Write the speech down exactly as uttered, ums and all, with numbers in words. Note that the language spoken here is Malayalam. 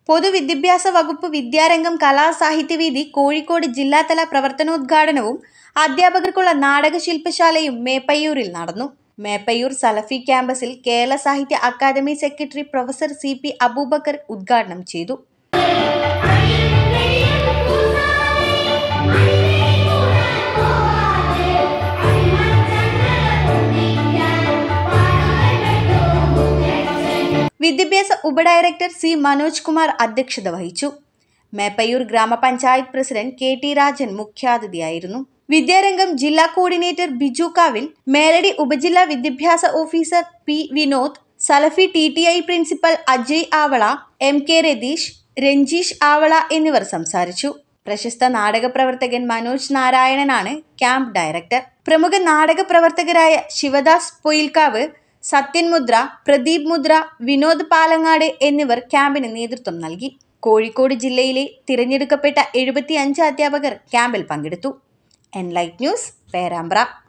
പൊതുവിദ്യാഭ്യാസ വകുപ്പ് വിദ്യാരംഗം കലാസാഹിത്യവേദി കോഴിക്കോട് ജില്ലാതല പ്രവർത്തനോദ്ഘാടനവും അധ്യാപകർക്കുള്ള നാടകശില്പശാലയും മേപ്പയ്യൂരിൽ നടന്നു. മേപ്പയ്യൂർ സലഫി ക്യാമ്പസിൽ Kerala Sahitya Akademi secretary professor C P Aboobacker ഉദ്ഘാടനം ചെയ്തു. വിദ്യാഭ്യാസ ഉപഡയറക്ടർ സി മനോജ് കുമാർ അധ്യക്ഷത വഹിച്ചു. മേപ്പയ്യൂർ ഗ്രാമപഞ്ചായത്ത് പ്രസിഡന്റ് കെ ടി രാജൻ മുഖ്യാതിഥിയായിരുന്നു. വിദ്യാരംഗം ജില്ലാ കോർഡിനേറ്റർ ബിജു കാവിൽ, മേലടി ഉപജില്ലാ വിദ്യാഭ്യാസ officer P Vinod, Salafi T T I principal Ajay Avala, M K Ratheesh, Ranjeesh Avala എന്നിവർ സംസാരിച്ചു. പ്രശസ്ത നാടക പ്രവർത്തകൻ മനോജ് നാരായണനാണ് ക്യാമ്പ് ഡയറക്ടർ. പ്രമുഖ നാടക പ്രവർത്തകരായ ശിവദാസ് പൊയിൽക്കാവ്, സത്യൻ മുദ്ര, പ്രദീപ് മുദ്ര, വിനോദ് പാലങ്ങാട് എന്നിവർ ക്യാമ്പിന് നേതൃത്വം നൽകി. കോഴിക്കോട് ജില്ലയിലെ തിരഞ്ഞെടുക്കപ്പെട്ട എഴുപത്തി അഞ്ച് അധ്യാപകർ ക്യാമ്പിൽ പങ്കെടുത്തു. Enlight news, Perambra.